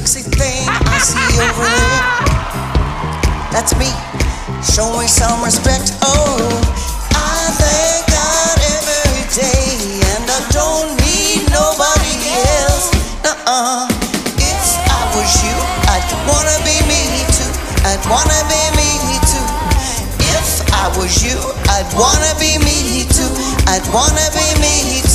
sexy thing I see over there. That's me, showing some respect. Oh, I thank God every day, and I don't need nobody else. If I was you, I'd wanna be me too. I'd wanna be me too. If I was you, I'd wanna be me too. I'd wanna be me too.